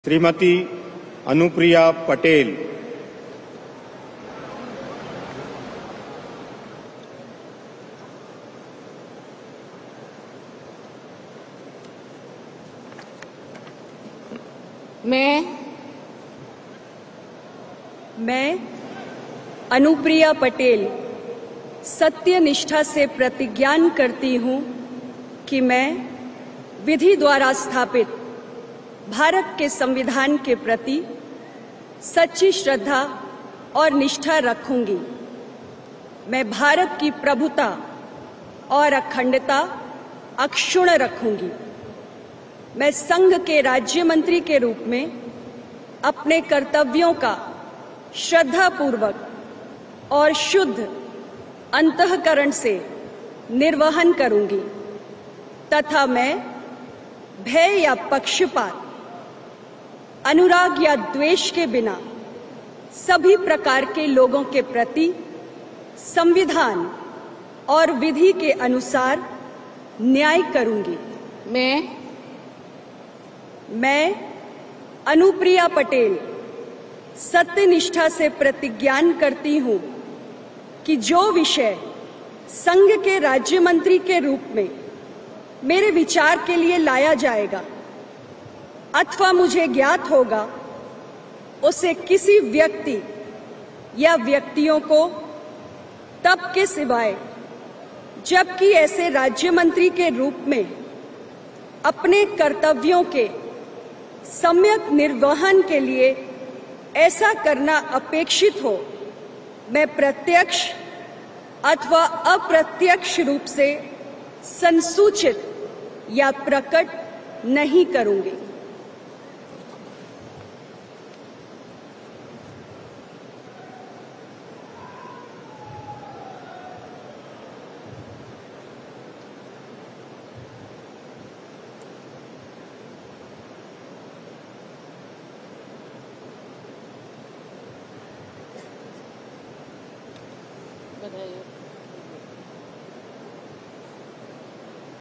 श्रीमती अनुप्रिया पटेल। मैं अनुप्रिया पटेल सत्य निष्ठा से प्रतिज्ञान करती हूँ कि मैं विधि द्वारा स्थापित भारत के संविधान के प्रति सच्ची श्रद्धा और निष्ठा रखूंगी। मैं भारत की प्रभुता और अखंडता अक्षुण्ण रखूंगी। मैं संघ के राज्य मंत्री के रूप में अपने कर्तव्यों का श्रद्धापूर्वक और शुद्ध अंतःकरण से निर्वहन करूंगी तथा मैं भय या पक्षपात, अनुराग या द्वेष के बिना सभी प्रकार के लोगों के प्रति संविधान और विधि के अनुसार न्याय करूंगी। मैं अनुप्रिया पटेल सत्यनिष्ठा से प्रतिज्ञान करती हूँ कि जो विषय संघ के राज्य मंत्री के रूप में मेरे विचार के लिए लाया जाएगा अथवा मुझे ज्ञात होगा, उसे किसी व्यक्ति या व्यक्तियों को तब के सिवाय जबकि ऐसे राज्य मंत्री के रूप में अपने कर्तव्यों के सम्यक निर्वहन के लिए ऐसा करना अपेक्षित हो, मैं प्रत्यक्ष अथवा अप्रत्यक्ष रूप से संसूचित या प्रकट नहीं करूंगी। बधाई हो।